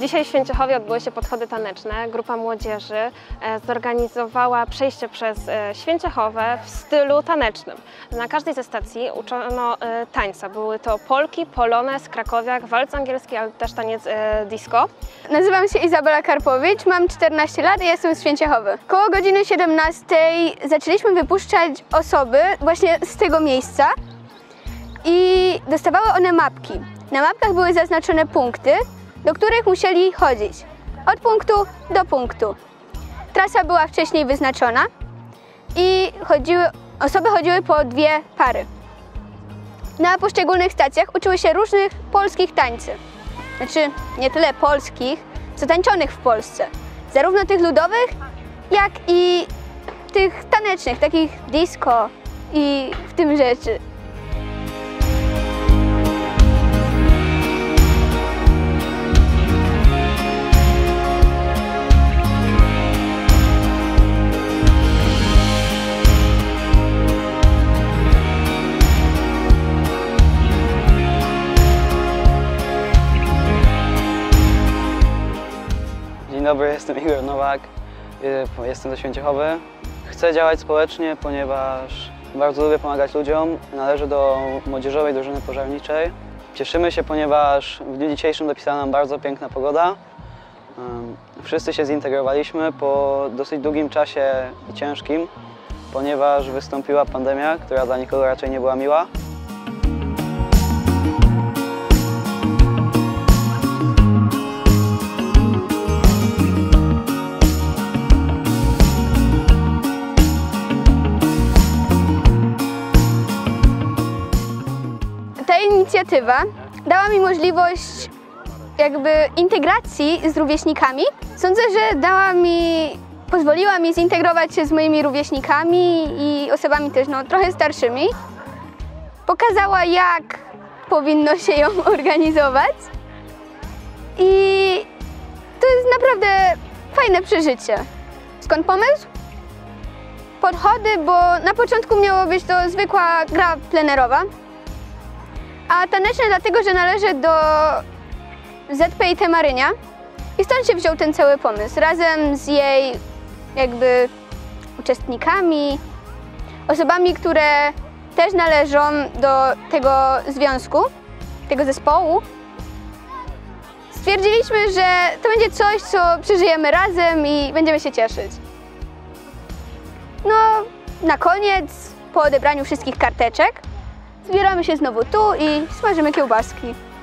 Dzisiaj w Święciechowie odbyły się podchody taneczne. Grupa młodzieży zorganizowała przejście przez Święciechowę w stylu tanecznym. Na każdej ze stacji uczono tańca. Były to polki, polonez, krakowiak, walc angielski, ale też taniec disco. Nazywam się Izabela Karpowicz, mam 14 lat i jestem z Święciechowy. Koło godziny 17 zaczęliśmy wypuszczać osoby właśnie z tego miejsca i dostawały one mapki. Na mapkach były zaznaczone punkty, do których musieli chodzić. Od punktu do punktu. Trasa była wcześniej wyznaczona i osoby chodziły po 2 pary. Na poszczególnych stacjach uczyły się różnych polskich tańcy. Znaczy nie tyle polskich, co tańczonych w Polsce. Zarówno tych ludowych, jak i tych tanecznych, takich disco i w tym rzeczy. Dzień dobry, jestem Igor Nowak, jestem ze Święciechowy. Chcę działać społecznie, ponieważ bardzo lubię pomagać ludziom. Należę do młodzieżowej drużyny pożarniczej. Cieszymy się, ponieważ w dniu dzisiejszym dopisała nam bardzo piękna pogoda. Wszyscy się zintegrowaliśmy po dosyć długim czasie i ciężkim, ponieważ wystąpiła pandemia, która dla nikogo raczej nie była miła. Ta inicjatywa dała mi możliwość integracji z rówieśnikami. Sądzę, że pozwoliła mi zintegrować się z moimi rówieśnikami i osobami też trochę starszymi. Pokazała, jak powinno się ją organizować i to jest naprawdę fajne przeżycie. Skąd pomysł? Podchody, bo na początku miało być to zwykła gra plenerowa, a taneczne dlatego, że należy do ZPIT Marynia i stąd się wziął ten cały pomysł, razem z jej uczestnikami, osobami, które też należą do tego związku, tego zespołu. Stwierdziliśmy, że to będzie coś, co przeżyjemy razem i będziemy się cieszyć. Na koniec, po odebraniu wszystkich karteczek, zbieramy się znowu tu i smażymy kiełbaski.